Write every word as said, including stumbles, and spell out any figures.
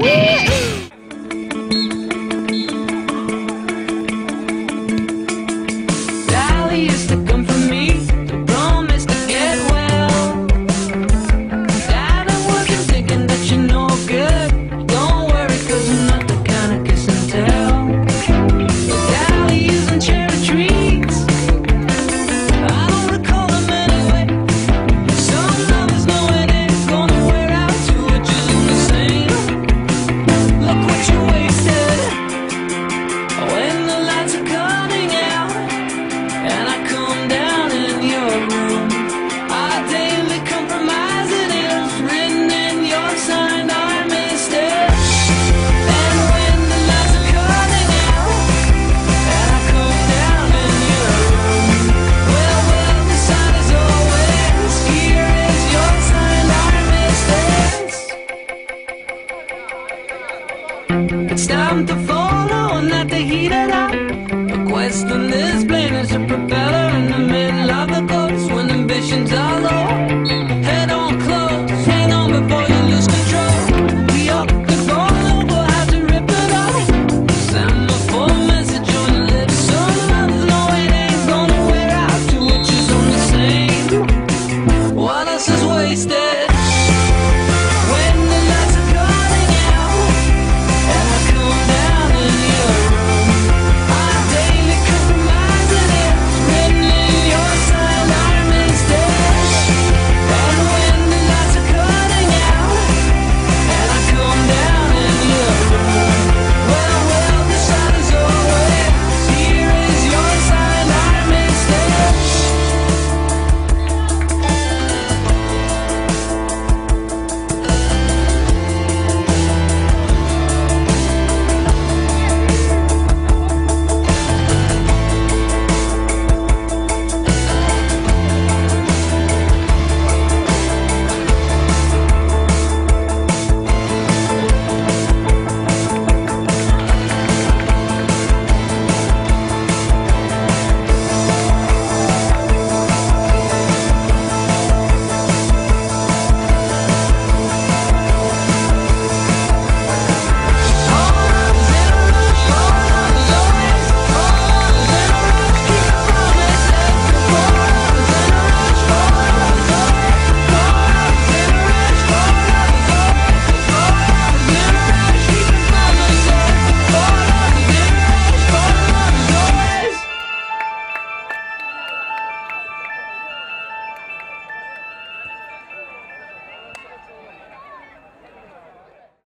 Sally used to come for me, promise to get well. Dad, I'm working thinking that you're no good. Don't worry, cause I'm not the kind of kiss and tell. Dahlias and cherry trees, I don't recall them anyway. Some lovers know it ain't gonna wear out, two are just the same. Look what you wasted when the lights are cutting out and I come down in your room. Our daily compromise, it is written in your sign, our mistakes. And when the lights are cutting out and I come down in your room, well, well, the sign is always, here is your sign, our mistakes. It's time to follow and not to heat it up. A question is plain as a propeller in the middle of the coast when ambitions are low.